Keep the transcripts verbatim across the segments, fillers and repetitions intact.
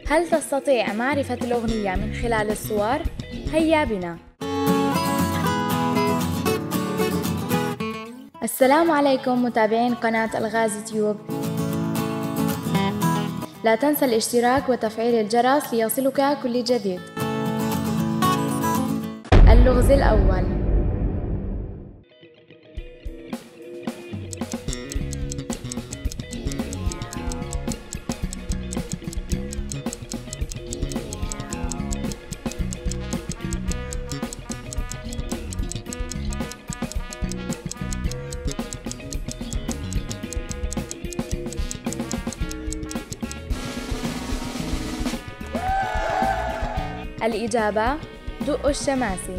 هل تستطيع معرفة الأغنية من خلال الصور؟ هيا بنا. السلام عليكم متابعين قناة ألغاز تيوب. لا تنسى الاشتراك وتفعيل الجرس ليصلك كل جديد. اللغز الأول. الإجابة دؤ الشماسي.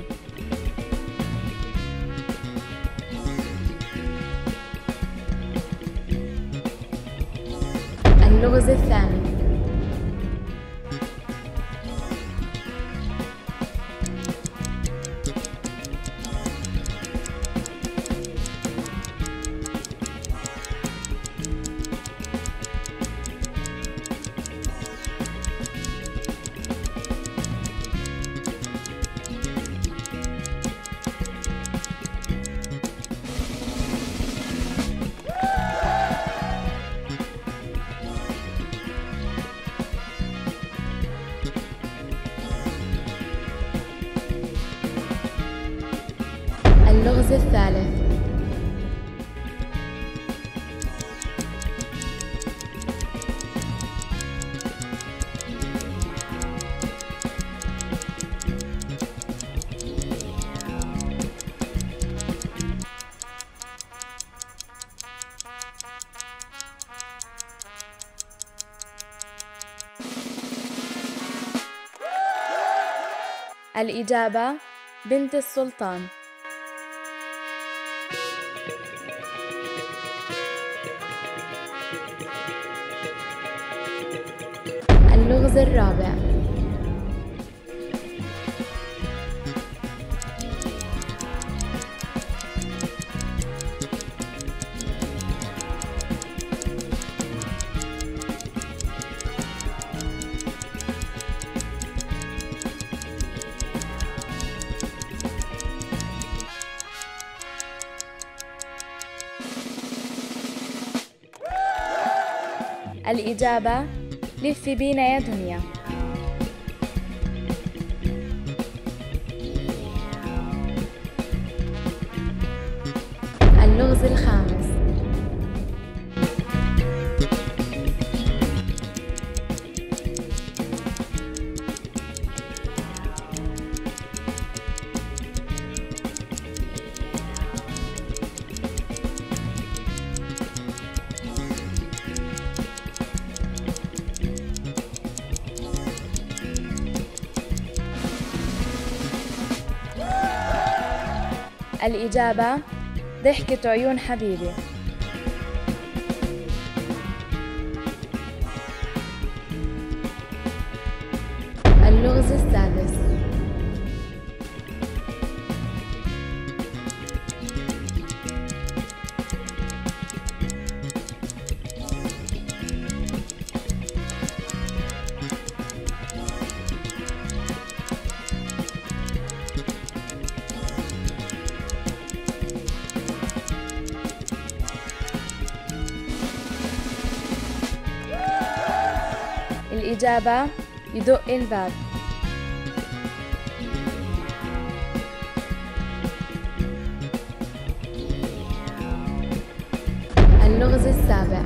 اللغز الثاني. اللغز الثالث. الإجابة بنت السلطان. اللغز الرابع. الإجابة لفي بينا يا دنيا. اللغز الخامس. الإجابة ضحكة عيون حبيبي. اللغز السادس. الإجابة يدق الباب. اللغز السابع.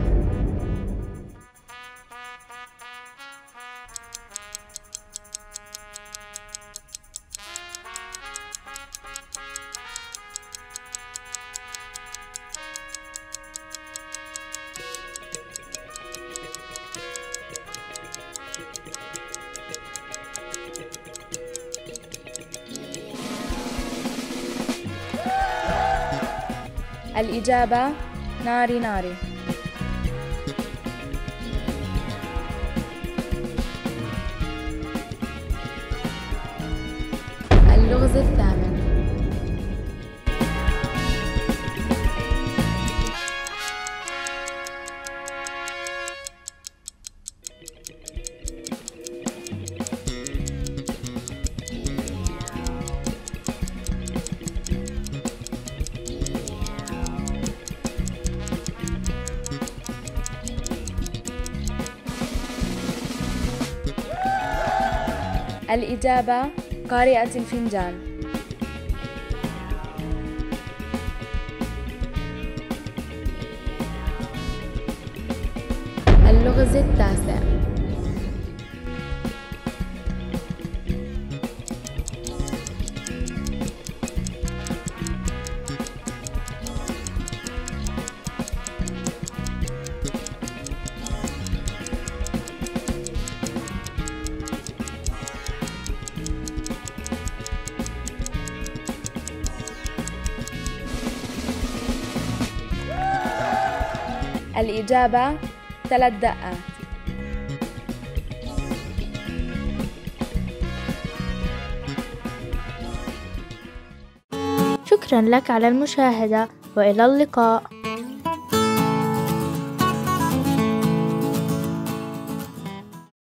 الإجابة ناري ناري. اللغز الثامن. الإجابة قارئة الفنجان. اللغز التاسع. الإجابة ثلاث دقات. شكرا لك على المشاهدة، وإلى اللقاء.